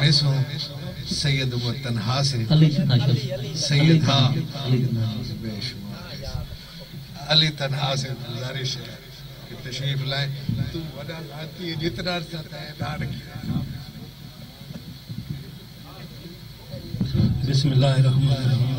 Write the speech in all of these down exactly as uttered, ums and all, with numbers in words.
Miss हूँ सैयद उमर तन्हा से सैयद हाँ अली तन्हा से गुजारिश है कि तशरीफ लाए। तू बड़ा लाती है जितना बिस्मिल्लाहिर्रहमानिर्रहीम।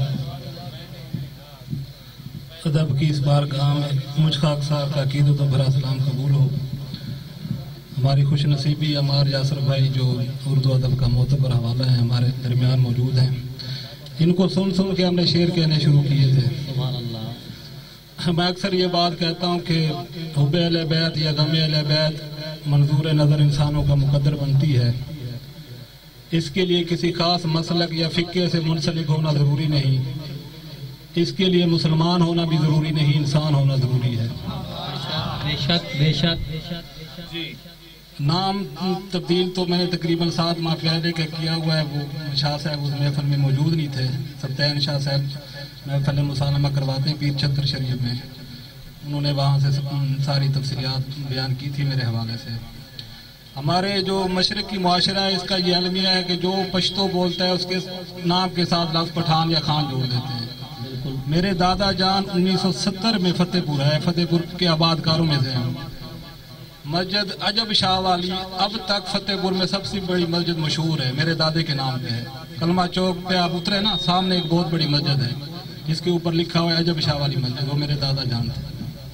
अदब की इस बार गाँव में मुझ खाक साहब का अकीदत तो भरा सलाम कबूल हो। हमारी खुश नसीबी अमार यासर भाई जो उर्दू अदब का मोतबर हवाला है हमारे दरमियान मौजूद हैं। इनको सुन सुन के हमने शेर कहने शुरू किए थे। मैं अक्सर ये बात कहता हूँ कि हुब्बे अहले बैत या गमे अहले बैत मंजूर नज़र इंसानों का मुकद्दर बनती है। इसके लिए किसी खास मसलक या फ़िक्के से मुंसलिक होना ज़रूरी नहीं। इसके लिए मुसलमान होना भी ज़रूरी नहीं, इंसान होना ज़रूरी है। बेशक बेशक बेशक। नाम तब्दील तो मैंने तकरीबन सात माह पहले का किया हुआ है। वो शाह साहब उस महफिल में मौजूद नहीं थे। सत्यान शाह साहब महफिल मुसालमा करवाते हैं पीर छत्तर शरीफ में। उन्होंने वहाँ से सारी तफसीलियात बयान की थी मेरे हवाले से। हमारे जो मशरक़ की मुआशरा है इसका ये अलमिया है कि जो पश्तो बोलता है उसके नाम के साथ लफ्ज़ पठान या खान जोड़ देते हैं। मेरे दादा जान उन्नीस सौ सत्तर में फतेहपुर है, फतेहपुर के आबादकारों में से हैं। मस्जिद अजब शाह वाली अब तक फतेहपुर में सबसे बड़ी मस्जिद मशहूर है, मेरे दादे के नाम पे है। कलमा चौक पे आप उतरे ना, सामने एक बहुत बड़ी मस्जिद है जिसके ऊपर लिखा हुआ है अजब शाह वाली मस्जिद, वो मेरे दादा जानते।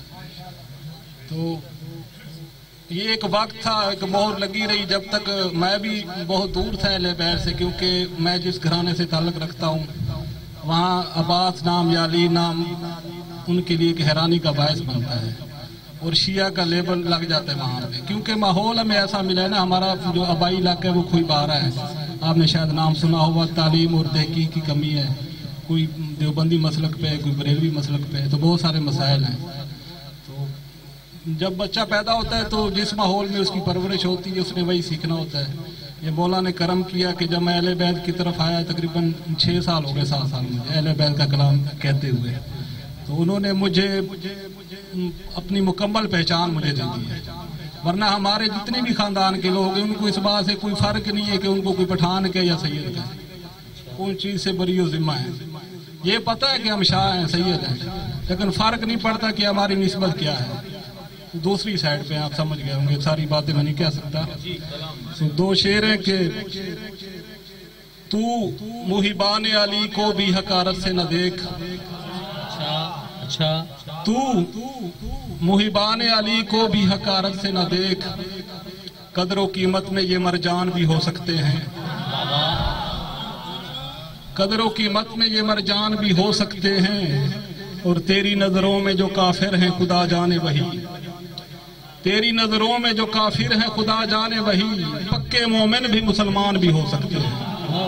तो ये एक वक्त था, एक मोहर लगी रही जब तक मैं भी बहुत दूर था अहले बैत से, क्योंकि मैं जिस घराने से ताल्लुक़ रखता हूँ वहाँ अब्बास नाम या अली नाम उनके लिए एक हैरानी का बायस बनता है और शिया का लेबल लग जाता है वहाँ पे, क्योंकि माहौल हमें ऐसा मिला है ना। हमारा जो आबाई इलाका है वो खुई बारा है, आपने शायद नाम सुना होगा। तालीम और तहकीक की कमी है, कोई देवबंदी मसलक पे है, कोई बरेलवी मसलक पे है, तो बहुत सारे मसाइल हैं। तो जब बच्चा पैदा होता है तो जिस माहौल में उसकी परवरिश होती है उसने वही सीखना होता है। ये मौला ने करम किया कि जब मैं अहले बैत की तरफ आया, तकरीबन छः साल हो गए, सात साल मुझे अहले बैत का कलाम कहते हुए, तो उन्होंने मुझे अपनी मुकम्मल पहचान मुझे दे दी है। वरना हमारे जितने भी खानदान के लोग हैं उनको इस बात से कोई फ़र्क नहीं है कि उनको कोई पठान के या सैयद का, कौन चीज़ से बरी जिम्मा है। ये पता है कि हम शाह हैं, सैयद हैं, लेकिन फ़र्क नहीं पड़ता कि हमारी निस्बत क्या है। तो दूसरी साइड पे आप समझ गए होंगे, सारी बातें मैं नहीं कह सकता। तो दो शेर हैं कि तू मुहिबान अली को भी हकारत से न देख। अच्छा, तू मुहिबान अली को भी हकारत से न देख, कदर कीमत में ये मरजान भी हो सकते हैं। कदर कीमत में ये मरजान भी हो सकते हैं, और तेरी नजरों में जो काफिर हैं खुदा जाने वही। तेरी नजरों में जो काफिर हैं खुदा जाने वही, पक्के मोमिन भी मुसलमान भी हो सकते हैं।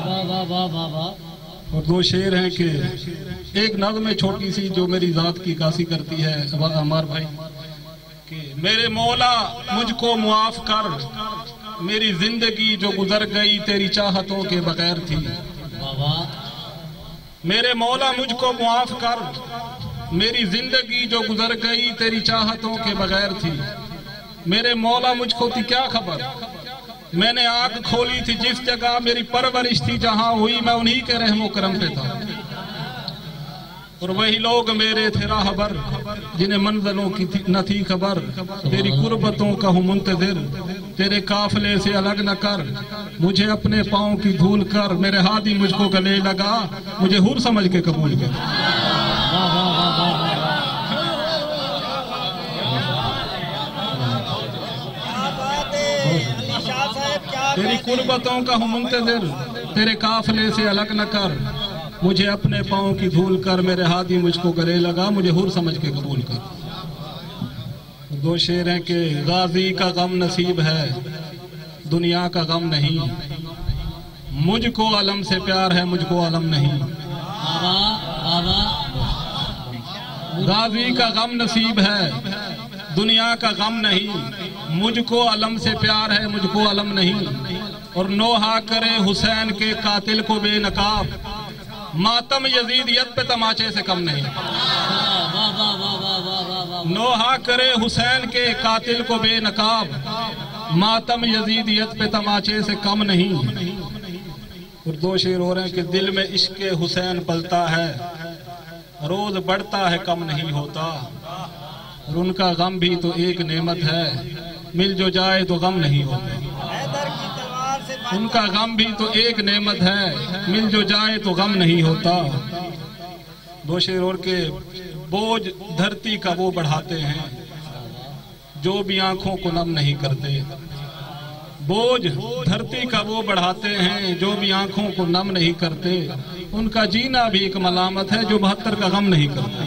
और दो शेर हैं कि एक नज़्म है छोटी सी जो मेरी जात की कासी करती है अमार भाई, कि मेरे मौला मुझको मुआफ कर, मेरी जिंदगी जो गुजर गई तेरी चाहतों के बगैर थी। मेरे मौला मुझको मुआफ कर, मेरी जिंदगी जो गुजर गई तेरी चाहतों के बगैर थी। मेरे मौला मुझको थी क्या खबर, मैंने आंख खोली थी जिस जगह, मेरी परवरिश थी जहां हुई, मैं उन्हीं के रहमो करम पे था। और वही लोग मेरे थे राहबर जिन्हें मंजिलों की थी, न थी खबर। तेरी कुर्बतों का हूँ मुंतजिर, तेरे काफिले से अलग न कर, मुझे अपने पाँव की धूल कर। मेरे हादी मुझको गले लगा, मुझे हुर समझ के कबूल कर। तेरी कुर्बतों का हूँ मुंतजिर, तेरे काफिले से अलग न कर, मुझे अपने पाँव की धूल कर। मेरे हादी मुझको गले लगा, मुझे हुर समझ के कबूल कर। दो शेर हैं कि गाजी का गम नसीब है, दुनिया का गम नहीं, मुझको अलम से प्यार है, मुझको अलम नहीं। गाजी का गम नसीब है, दुनिया का गम नहीं, मुझको अलम से प्यार है, मुझको अलम नहीं। और नोहा करे हुसैन के कातिल को बेनकाब, मातम यजीदियत पे तमाचे से कम नहीं। नोहा करे हुसैन के कातिल को बेनकाब, मातम यजीदियत पे तमाचे से कम नहीं। और दो शेर हो रहे हैं कि दिल में इश्क हुसैन पलता है, रोज बढ़ता है कम नहीं होता। और उनका गम भी तो एक नेमत है, मिल जो जाए तो गम नहीं होता। उनका गम भी तो एक नेमत है, मिल जो जाए तो गम नहीं होता। दो शेर और के बोझ धरती का वो बढ़ाते हैं जो भी आंखों को नम नहीं करते। बोझ धरती का वो बढ़ाते हैं जो भी आंखों को नम नहीं करते। उनका जीना भी एक मलामत है जो बहत्तर का गम नहीं करते।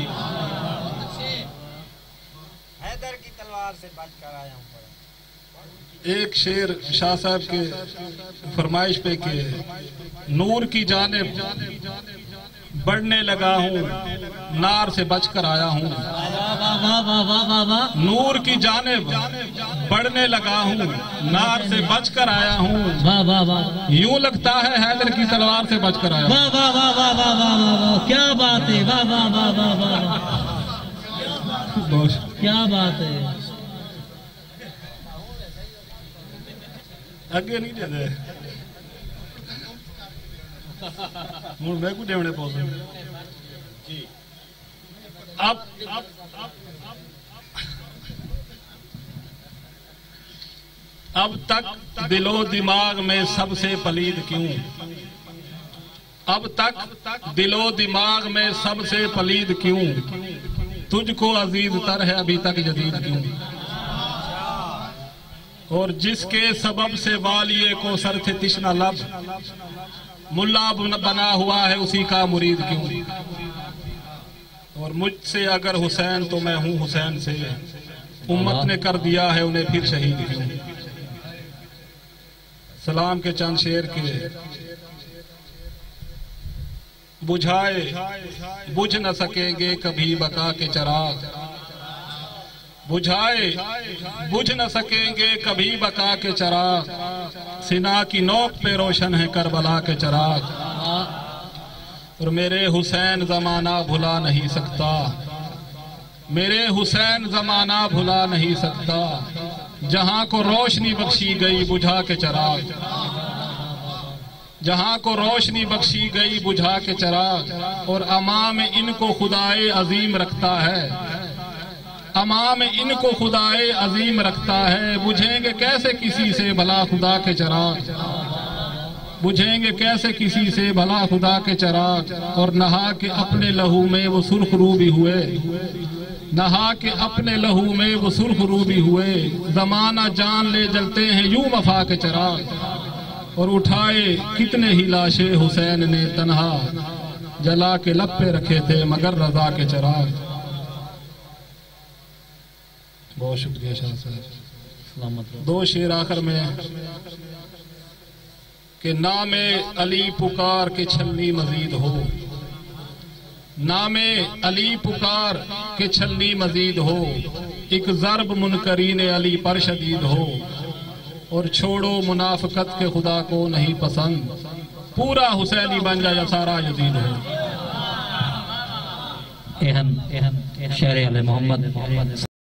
हैदर की तलवार से बचकर आया हूं। एक शेर शाह साहब के फरमाइश पे के नूर की जानिब बढ़ने लगा हूँ, नार से बचकर आया हूँ। नूर की जानिब बढ़ने लगा हूँ, नार से बचकर आया हूँ। यूं लगता है हैदर की तलवार से बचकर आया हूँ। वाह वाह वाह वाह वाह वाह वाह वाह, क्या बात है, वाह वाह वाह वाह वाह, क्या बात है। अगे नहीं दे दे हूँ मैं को देवने पौधे अब अब तक दिलो दिमाग में सबसे पलीद क्यों, अब तक दिलो दिमाग में सबसे पलीद क्यों, तुझको अजीज तर है अभी तक जदीद क्यों। और जिसके सबब से वालिये को सर थे तिश्ना लब, मुल्ला बना हुआ है उसी का मुरीद क्यों। और मुझसे अगर हुसैन तो मैं हूँ हुसैन से, उम्मत ने कर दिया है उन्हें फिर शहीद क्यों। सलाम के चंद शेर के बुझाए बुझ न सकेंगे कभी बका के चराग, बुझाए बुझ न सकेंगे कभी बका के चराग, सिना की नोक पे रोशन है करबला के चराग। और मेरे हुसैन जमाना भुला नहीं सकता, मेरे हुसैन जमाना भुला नहीं सकता, जहां को रोशनी बख्शी गई बुझा के चराग, जहां को रोशनी बख्शी गई बुझा के चराग। और अमा में इनको खुदाए अजीम रखता है, अमा में इनको खुदाए अजीम रखता है, बुझेंगे कैसे किसी से भला खुदा के चराग, बुझेंगे कैसे किसी से भला खुदा के चराग। और नहा के अपने लहू में वो सुर्ख रू भी हुए, नहा के अपने लहू में वो सुर्ख रू भी हुए, जमाना जान ले जलते हैं यूं वफा के चराग। और उठाए कितने ही लाशे हुसैन ने तन्हा, जला के लब पे रखे थे मगर रजा के चराग। बहुत शुक्रिया शाह साहब। दो शेर आखिर में कि नामे अली पुकार के छलनी मजीद हो, नामे अली पुकार के छलनी मजीद हो, एक जरब मुनकरीन अली पर शदीद हो। और छोड़ो मुनाफकत के खुदा को नहीं पसंद, पूरा हुसैनी बन जाए सारा यजीद हो। एहन एहन शेर अली मोहम्मद